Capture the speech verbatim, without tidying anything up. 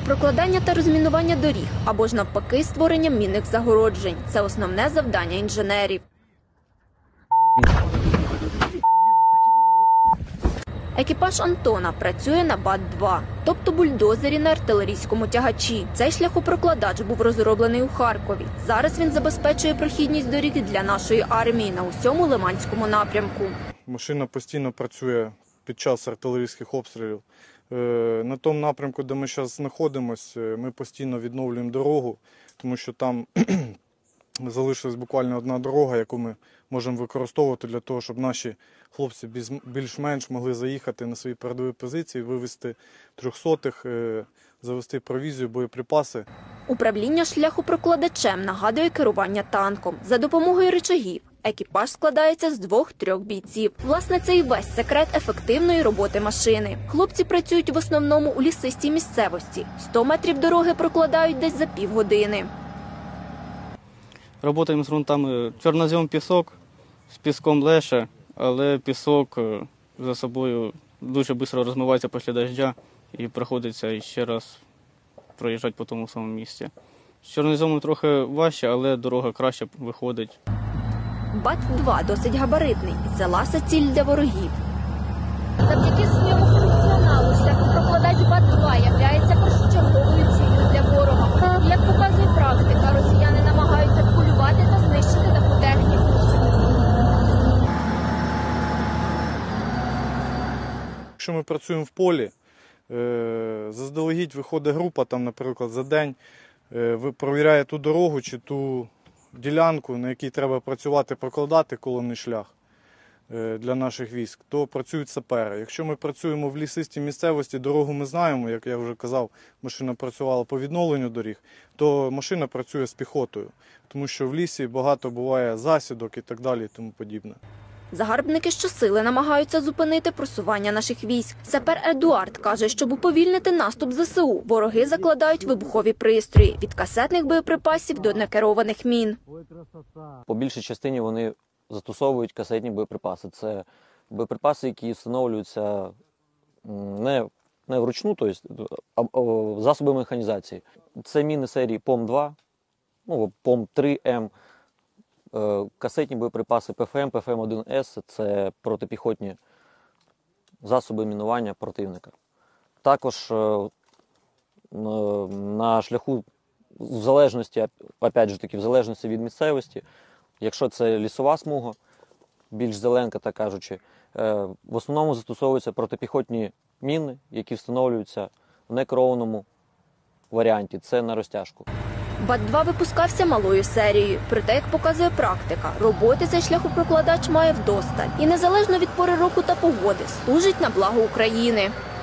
прокладання та розмінування доріг або ж навпаки створення мінних загороджень – це основне завдання інженерів. Екіпаж «Антона» працює на БАТ два, тобто бульдозері на артилерійському тягачі. Цей шляхопрокладач був розроблений у Харкові. Зараз він забезпечує прохідність доріг для нашої армії на усьому Лиманському напрямку. Машина постійно працює під час артилерійських обстрілів. На тому напрямку, де ми зараз знаходимося, ми постійно відновлюємо дорогу, тому що там залишилась буквально одна дорога, яку ми можемо використовувати для того, щоб наші хлопці більш-менш могли заїхати на свої передові позиції, вивезти трьохсотих, завести провізію, боєприпаси. Управління шляхопрокладачем нагадує керування танком. За допомогою ричагів екіпаж складається з двох-трьох бійців. Власне, це і весь секрет ефективної роботи машини. Хлопці працюють в основному у лісистій місцевості. сто метрів дороги прокладають десь за півгодини. Працюємо з ґрунтами. Чорнозем – пісок, з піском легше, але пісок за собою дуже швидко розмивається після дощу і приходиться ще раз проїжджати по тому самому місці. З чорноземом трохи важче, але дорога краще виходить. БАТ два досить габаритний і це ласа ціль для ворогів. Завдяки своєму функціоналу шляхопрокладач БАТ два являється першочерговою ціллю для ворога. І, як показує практика, росіяни намагаються полювати та знищити таку техніку. Якщо ми працюємо в полі, заздалегідь виходить група, там, наприклад, за день, перевіряє ту дорогу чи ту ділянку, на якій треба працювати, прокладати колонний шлях для наших військ, то працюють сапери. Якщо ми працюємо в лісистій місцевості, дорогу ми знаємо, як я вже казав, машина працювала по відновленню доріг, то машина працює з піхотою, тому що в лісі багато буває засідок і так далі і тому подібне. Загарбники щосили намагаються зупинити просування наших військ. Сапер Едуард каже, щоб уповільнити наступ зе се у, вороги закладають вибухові пристрої – від касетних боєприпасів до некерованих мін. По більшій частині вони застосовують касетні боєприпаси. Це боєприпаси, які встановлюються не, не вручну, тобто, а, а засоби механізації. Це міни серії пом два, ну, пом три ем, касетні боєприпаси пе еф ем, пе еф ем один ес – це протипіхотні засоби мінування противника. Також на шляху, в залежності, опять же таки, в залежності від місцевості, якщо це лісова смуга, більш зеленка, так кажучи, в основному застосовуються протипіхотні міни, які встановлюються в некерованому варіанті – це на розтяжку. БАТ два випускався малою серією. Проте, як показує практика, роботи цей шляхопрокладач має вдосталь. І незалежно від пори року та погоди, служить на благо України.